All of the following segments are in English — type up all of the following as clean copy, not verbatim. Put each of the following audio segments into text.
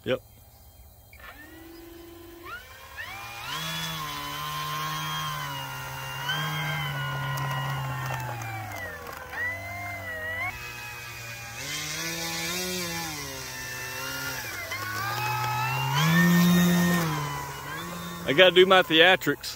Yep. I gotta do my theatrics.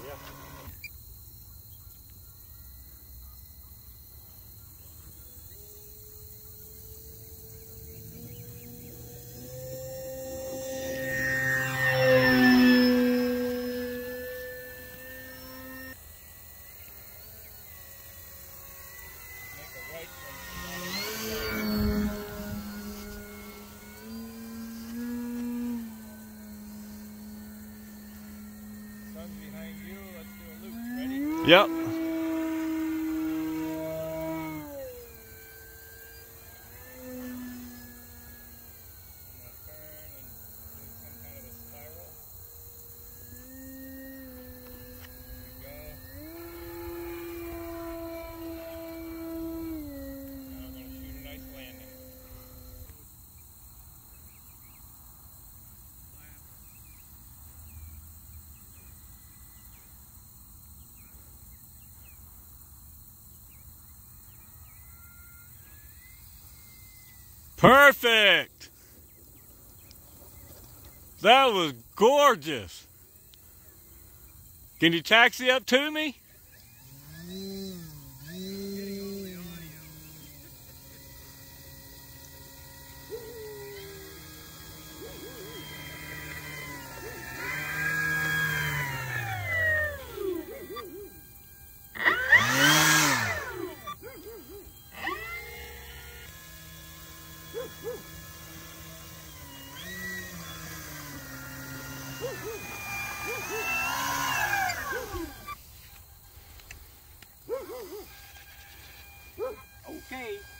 Behind you, let's do a loop. Ready? Yep. Perfect. That was gorgeous. Can you taxi up to me? Okay.